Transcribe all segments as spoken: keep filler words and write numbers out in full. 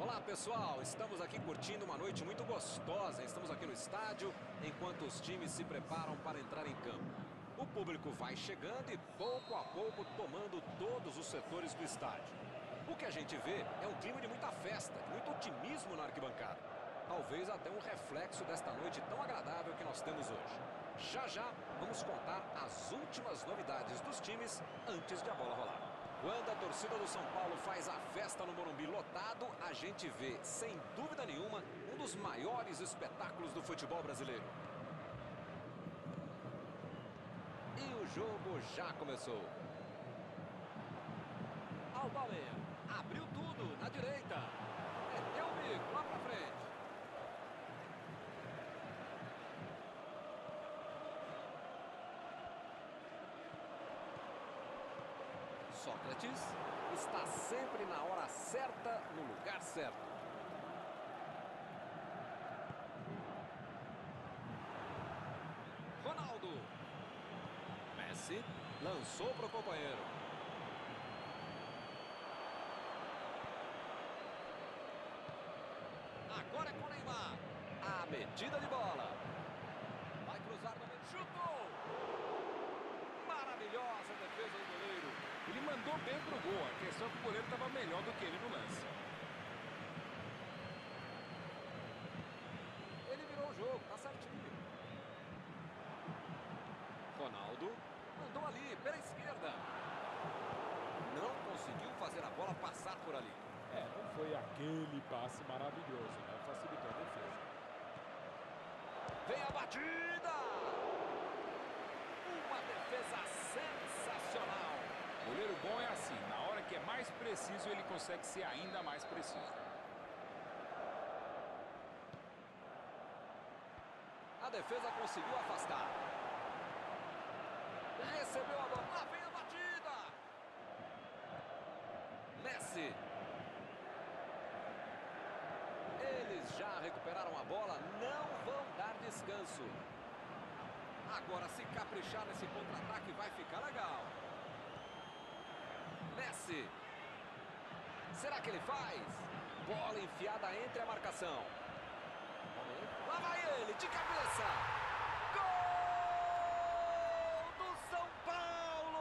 Olá pessoal, estamos aqui curtindo uma noite muito gostosa. Estamos aqui no estádio enquanto os times se preparam para entrar em campo. O público vai chegando e pouco a pouco tomando todos os setores do estádio. O que a gente vê é um clima de muita festa, de muito otimismo na arquibancada. Talvez até um reflexo desta noite tão agradável que nós temos hoje. Já já vamos contar as últimas novidades dos times antes de a bola rolar. Quando a torcida do São Paulo faz a festa no Morumbi lotado, a gente vê, sem dúvida nenhuma, um dos maiores espetáculos do futebol brasileiro. E o jogo já começou. Aubameyang abriu tudo na direita. Meteu o bico lá pra frente. Sócrates está sempre na hora certa, no lugar certo. Ronaldo. Messi lançou para o companheiro. Agora é com o Neymar. A metida de bola. Vai cruzar no meio. Chutou. Maravilhosa defesa do goleiro. Ele mandou bem pro gol, a questão é que o goleiro estava melhor do que ele no lance. Ele virou o jogo, tá certinho. Ronaldo mandou ali, pela esquerda. Não conseguiu fazer a bola passar por ali. É, não foi aquele passe maravilhoso, né? Facilitou a defesa. Vem a batida! Uma defesa sensacional. Goleiro bom é assim, na hora que é mais preciso, ele consegue ser ainda mais preciso. A defesa conseguiu afastar. Recebeu a bola, lá vem a batida! Messi. Eles já recuperaram a bola, não vão dar descanso. Agora, se caprichar nesse contra-ataque, vai ficar legal. Messi. Será que ele faz? Bola enfiada entre a marcação. Lá vai ele, de cabeça. Gol do São Paulo!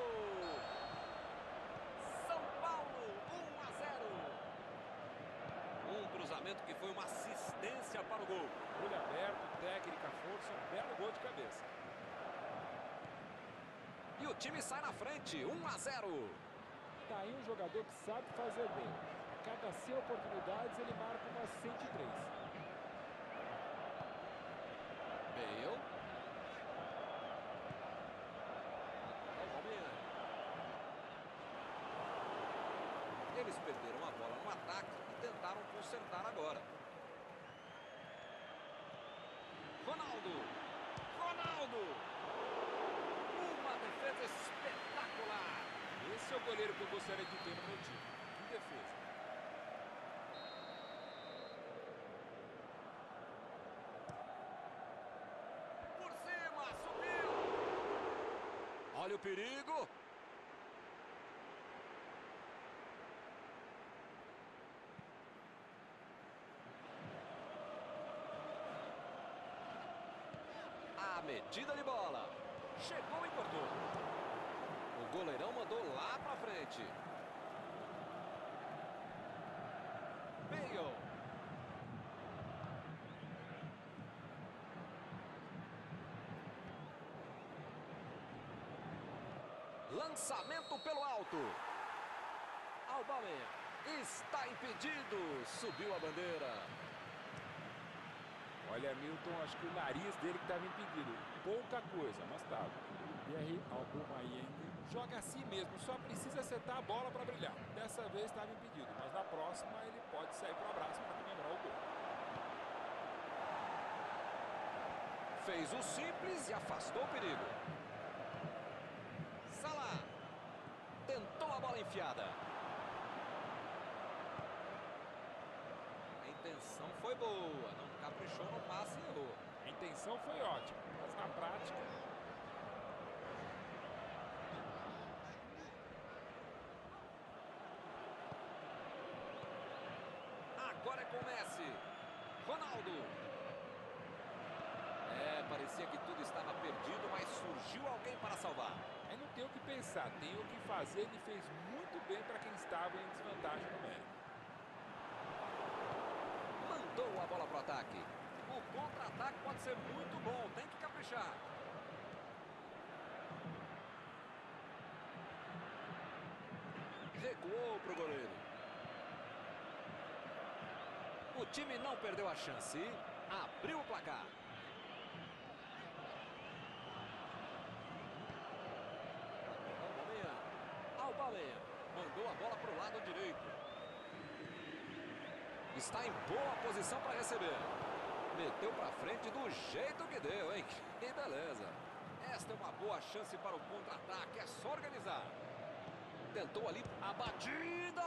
São Paulo, um a zero. Um cruzamento que foi uma assistência para o gol. Olho aberto, técnica, força, um belo gol de cabeça. E o time sai na frente, um a zero. Tá aí um jogador que sabe fazer gol. A cada cem oportunidades ele marca umas cento e três. Bale. Eles perderam a bola no ataque e tentaram consertar agora. Ronaldo. Ronaldo. Uma defesa espetacular. Esse é o goleiro que eu gostaria de ter no meu time. Que defesa. Por cima, subiu. Olha o perigo. A medida de bola. Chegou e cortou. O goleirão mandou lá pra frente. Bale. Lançamento pelo alto. Aubameyang está impedido. Subiu a bandeira. Olha, Milton, acho que o nariz dele que estava impedido. Pouca coisa, mas estava. Pierre Aubameyang Joga assim mesmo, só precisa acertar a bola para brilhar. Dessa vez estava impedido, mas na próxima ele pode sair para o abraço para comemorar o gol. Fez o simples e afastou o perigo. Salah. Tentou a bola enfiada. A intenção foi boa, não caprichou no passe e errou. A intenção foi ótima, mas na prática... Agora é com o Messi. Ronaldo. É, parecia que tudo estava perdido, mas surgiu alguém para salvar. Aí não tem o que pensar, tem o que fazer. Ele fez muito bem para quem estava em desvantagem numérica. Mandou a bola para o ataque. O contra-ataque pode ser muito bom, tem que caprichar. Recuou para o goleiro. O time não perdeu a chance. Abriu o placar. Aubameyang mandou a bola para o lado direito. Está em boa posição para receber. Meteu para frente do jeito que deu, hein? Que beleza. Esta é uma boa chance para o contra-ataque. É só organizar. Tentou ali a batida.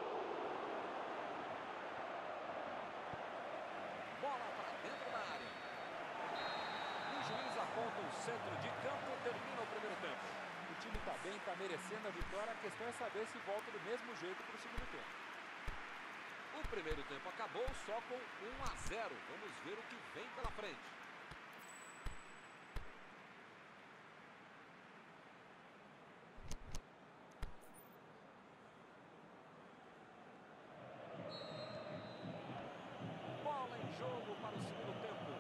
Bola para dentro da área. O juiz aponta o centro de campo. Termina o primeiro tempo. O time está bem, está merecendo a vitória. A questão é saber se volta do mesmo jeito para o segundo tempo. O primeiro tempo acabou só com um a zero. Vamos ver o que vem pela frente. Bola em jogo para o segundo tempo.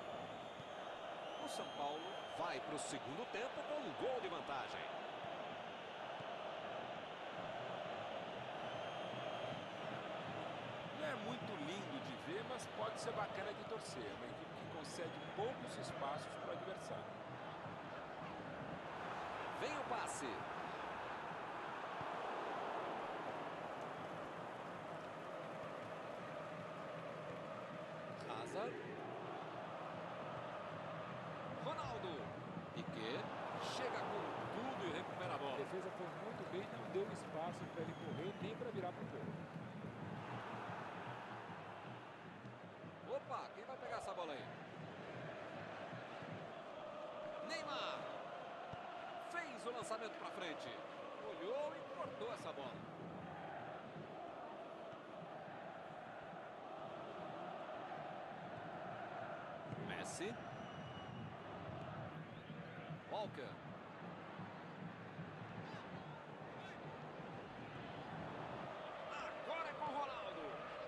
O São Paulo vai para o segundo tempo com um gol de vantagem. Não é muito lindo de ver, mas pode ser bacana de torcer. É uma equipe que concede poucos espaços para o adversário. Vem o passe. Hazard. Ronaldo. Piquet. Chega com tudo e recupera a A bola. defesa foi muito bem, não deu espaço para ele correr nem para virar para o gol. Opa, quem vai pegar essa bola aí? Neymar. Fez o lançamento para frente. Olhou e cortou essa bola. Messi. Walker. Agora é com o Ronaldo.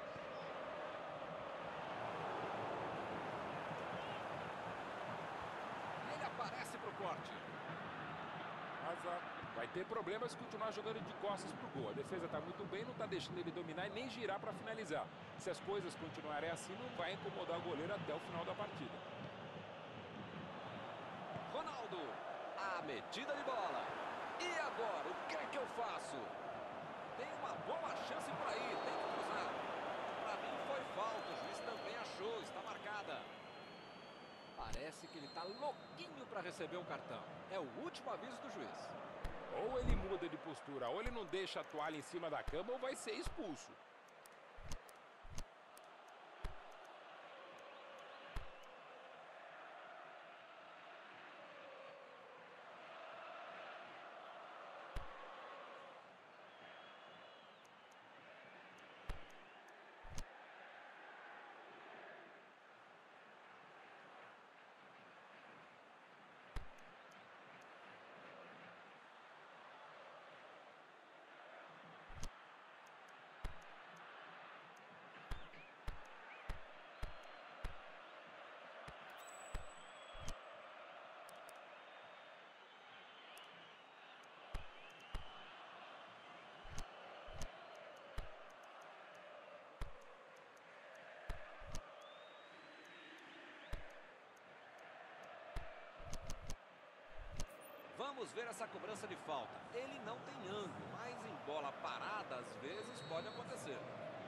Ele aparece para o corte. Hazard vai ter problemas se continuar jogando de costas para o gol. A defesa está muito bem, não está deixando ele dominar e nem girar para finalizar. Se as coisas continuarem assim, não vai incomodar o goleiro até o final da partida. Ronaldo. A metida de bola. E agora, o que é que eu faço? Tem uma boa chance por aí, tem que cruzar. Para mim foi falta, o juiz também achou, está marcada. Parece que ele está louquinho para receber um cartão. É o último aviso do juiz. Ou ele muda de postura, ou ele não deixa a toalha em cima da cama, ou vai ser expulso. Vamos ver essa cobrança de falta. Ele não tem ângulo, mas em bola parada, às vezes, pode acontecer.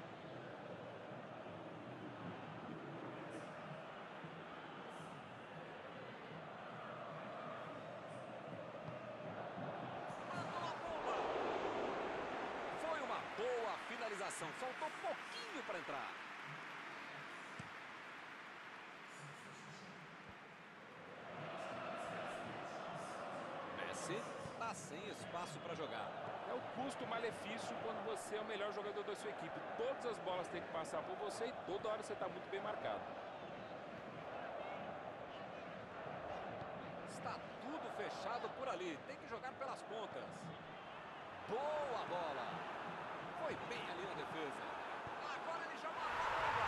Mandou a bomba. Foi uma boa finalização. Faltou pouquinho para entrar. Messi está sem espaço para jogar. É o custo-malefício quando você é o melhor jogador da sua equipe. Todas as bolas têm que passar por você e toda hora você está muito bem marcado. Está tudo fechado por ali. Tem que jogar pelas pontas. Boa bola. Foi bem ali na defesa. Agora ele joga a bola.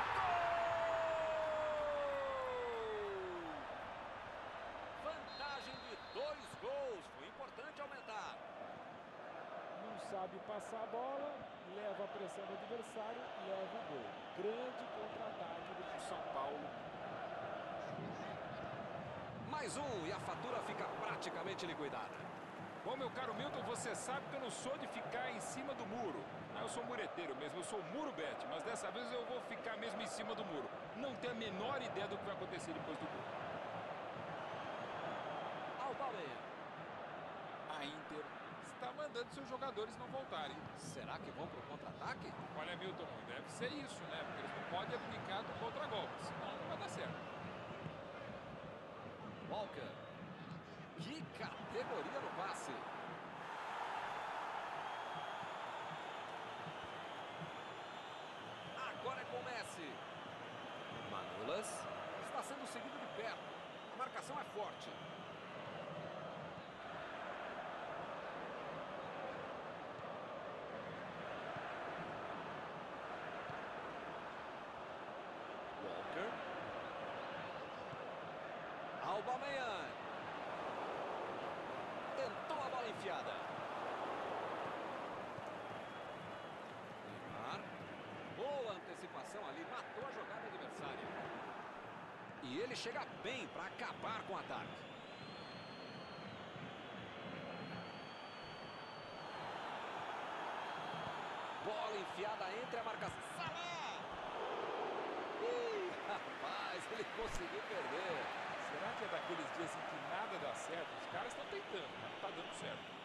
Gol! Vantagem de dois gols. Foi importante aumentar. Não sabe passar a bola, leva a pressão do adversário, leva o gol. Grande contra-ataque do São Paulo. Mais um e a fatura fica praticamente liquidada. Bom, meu caro Milton, você sabe que eu não sou de ficar em cima do muro. Ah, eu sou mureteiro mesmo, eu sou muro bet, mas dessa vez eu vou ficar mesmo em cima do muro. Não tenho a menor ideia do que vai acontecer depois do gol. Aubameyang. A Inter está mandando seus jogadores não voltarem. Será que vão para o contra-ataque? Olha, Milton, não deve ser isso, né? Porque eles não podem abdicar do contra-golpe, senão não vai dar certo. Walker. Que categoria no passe. Agora é com o Messi. Manolas. Está sendo seguido de perto. A marcação é forte. Walker. Aubameyang. Tentou a bola enfiada. Neymar. Boa antecipação ali. Matou a jogada adversária. E ele chega bem para acabar com o ataque. Bola enfiada entre a marcação. Salah! Ih, rapaz, ele conseguiu perder. Será que é daqueles dias em que nada dá certo? Os caras estão tentando, mas não está dando certo.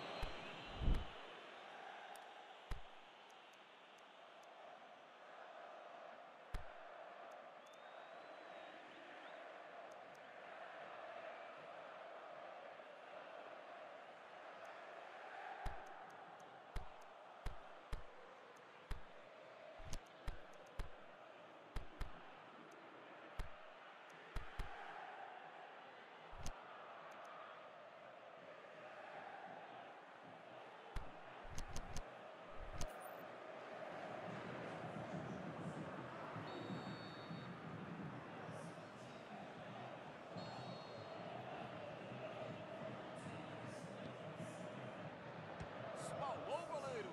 Espalmou o goleiro.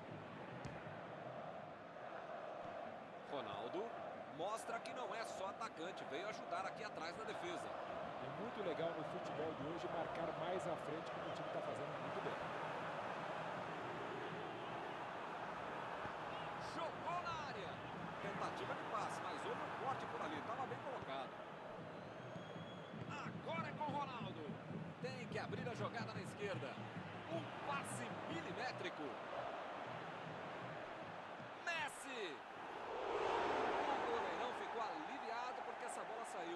Ronaldo mostra que não é só atacante. Veio ajudar aqui atrás na defesa. É muito legal no futebol de hoje marcar mais à frente, como o time está fazendo muito bem. Jogou na área. Tentativa de passe, mas houve um corte por ali. Estava bem colocado. Agora é com o Ronaldo. Tem que abrir a jogada na esquerda. Um passe milimétrico. Messi. O goleirão ficou aliviado porque essa bola saiu.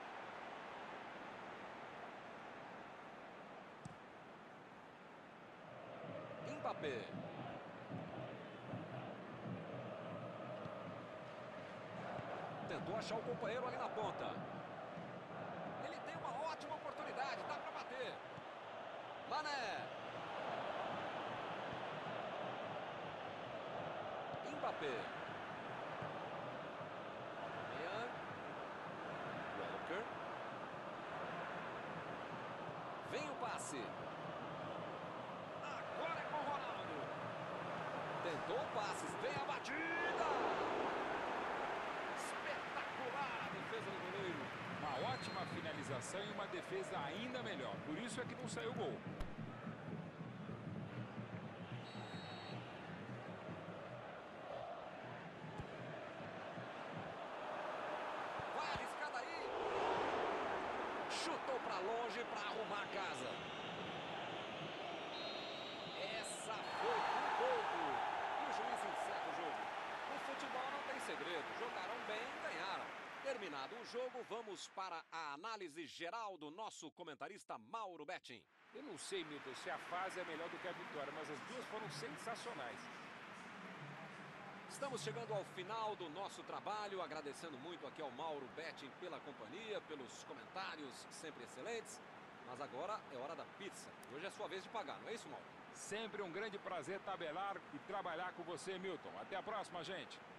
Mbappé. Tentou achar o companheiro ali na ponta. Ele tem uma ótima oportunidade, dá para bater. Mané. Mbappé. Aubameyang. Walker. Vem o passe. Agora é com o Ronaldo. Tentou o passe, vem a batida. Espetacular a defesa do goleiro. Uma ótima finalização e uma defesa ainda melhor. Por isso é que não saiu o gol. Vai arriscar daí. Chutou para longe para arrumar a casa. Essa foi por pouco. E o juiz encerra o jogo. No futebol não tem segredo. Jogaram bem e ganharam. Terminado o jogo, vamos para a análise geral do nosso comentarista Mauro Betting. Eu não sei, Milton, se a fase é melhor do que a vitória, mas as duas foram sensacionais. Estamos chegando ao final do nosso trabalho, agradecendo muito aqui ao Mauro Betting pela companhia, pelos comentários sempre excelentes. Mas agora é hora da pizza. Hoje é sua vez de pagar, não é isso, Mauro? Sempre um grande prazer tabelar e trabalhar com você, Milton. Até a próxima, gente.